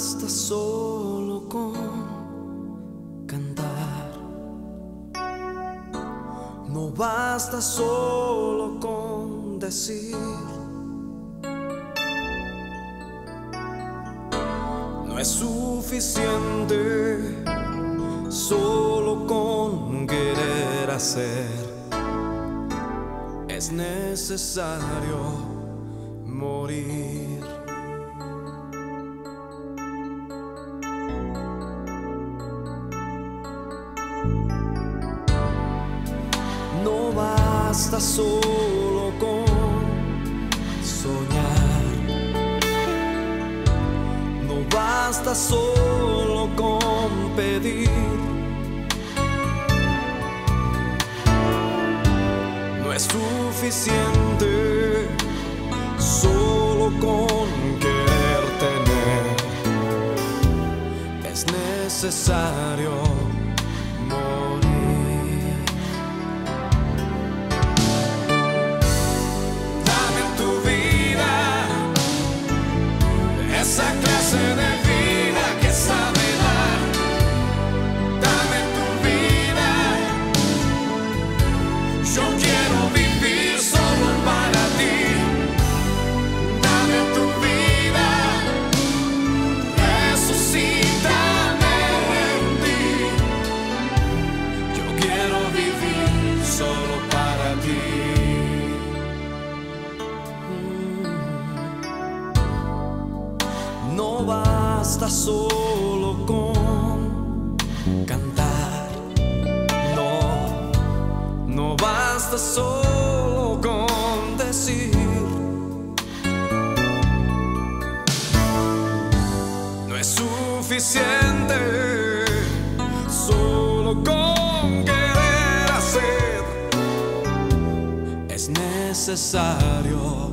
basta solo con cantar, no basta solo con decir, no es suficiente solo con querer hacer, es necesario morir. No basta solo con soñar, no basta solo con pedir, no es suficiente solo con querer tener, es necesario morir. Esa clase de vida que sabe dar, dame tu vida. Yo quiero vivir solo para ti. Dame tu vida, resucítame en ti. Yo quiero vivir solo para ti. No basta solo con cantar, no basta solo con decir, no es suficiente solo con querer hacer, es necesario